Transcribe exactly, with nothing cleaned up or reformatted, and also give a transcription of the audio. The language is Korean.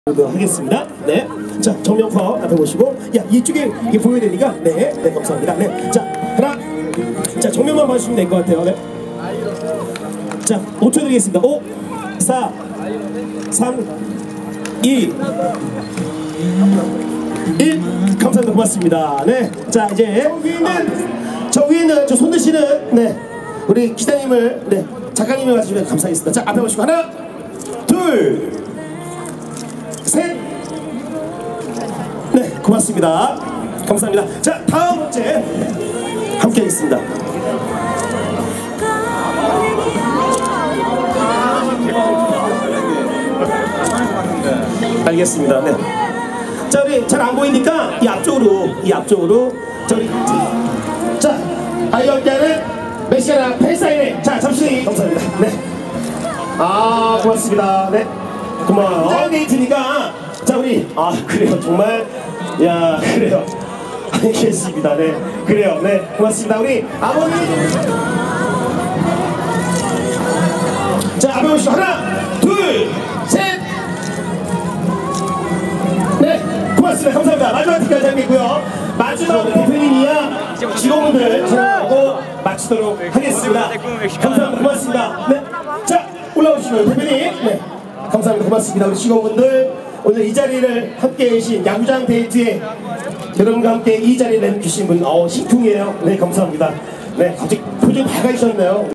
하겠습니다. 네. 자, 정명퍼 앞에 보시고, 야, 이쪽에 이게 보여야 되니까, 네, 네, 감사합니다. 네. 자, 하나, 자, 정면만 봐주시면 될 것 같아요. 네. 자, 오 초 드리겠습니다. 오, 사, 삼, 이, 일. 감사합니다. 고맙습니다. 네. 자, 이제 위에는, 저 위에는 저 손 드시는, 네, 우리 기자님을, 네, 작가님이 와주시면 감사하겠습니다. 자, 앞에 보시고, 하나, 둘, 셋. 네, 고맙습니다. 감사합니다. 자, 다음 문제 함께 하겠습니다. 알겠습니다. 네. 자, 우리 잘 안 보이니까 이 앞쪽으로, 이 앞쪽으로. 자, 우리 자, 아이언자는 메시아나 팬사인회. 자, 잠시 감사합니다. 네. 아, 고맙습니다. 네. 고마워요. 사인데이트니까, 자, 우리, 아, 그래요. 정말, 야, 그래요. 알겠습니다. 네. 그래요. 네. 고맙습니다. 우리 아버님. 자, 앞에 보시죠. 하나, 둘, 셋. 네. 고맙습니다. 감사합니다. 마지막 특별 장면이고요. 마지막 대표님이야 직원분들 전화하고 마치도록 하겠습니다. 감사합니다. 고맙습니다. 네. 자, 올라오시고요. 대표님. 네. 감사합니다. 고맙습니다. 우리 직원분들 오늘 이 자리를 함께 계신 야구장 데이트에 여러분과 함께 이 자리를 내주신 분, 어, 심쿵이에요. 네, 감사합니다. 네, 갑자기 표정이 밝아지셨네요.